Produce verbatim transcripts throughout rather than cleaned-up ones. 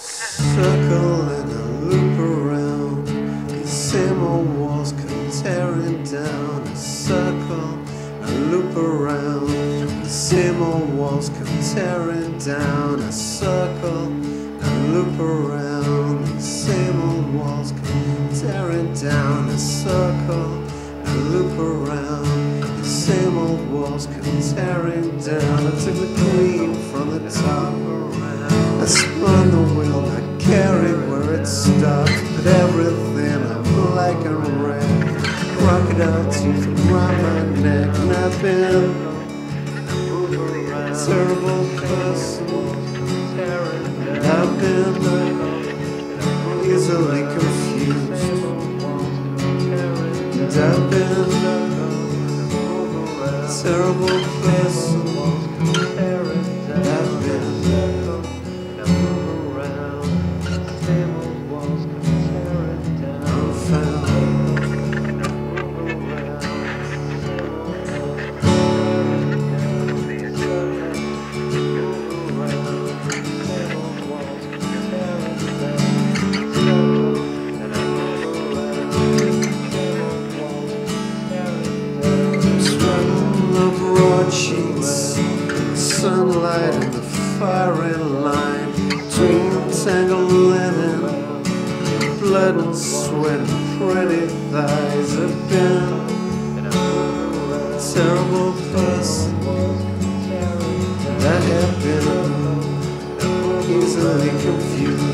Circle and a loop around, the same old walls come tearing down. A circle, a loop around, the same old walls come tearing down. A circle, a loop around, the same old walls come tearing down. A circle, a loop around, the same old walls come tearing down. I took the queen from the top around, I spun the wheel, I carried where it stopped, but everything I'm black and red. Crocodile teeth around my neck, and I've been a terrible person. I've been easily confused, and I've been a terrible person. I've been unfound. Sheets, sunlight and the firing line between tangled linen, blood and sweat and pretty thighs. I've been a terrible person. I have been easily confused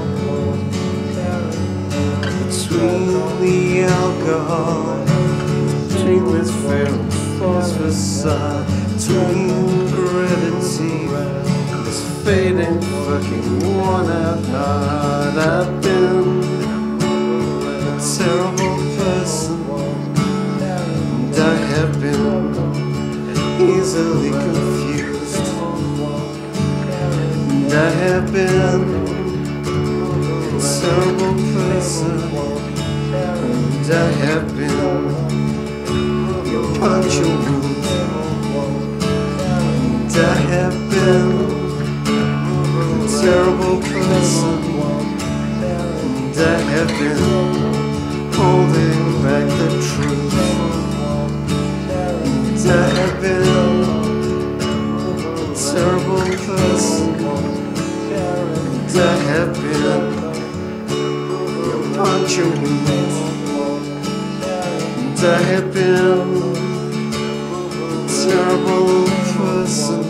between the alcohol, between this fair and false facade, between gravity and this fading fucking worn-out heart. I've been a terrible person, and I have been easily confused, and I have been a terrible person, and I have been punch a wound, and I have been a terrible person, and I have been holding back the truth, and I have been a terrible person, and I have been a punch a wound, and I have been terrible person.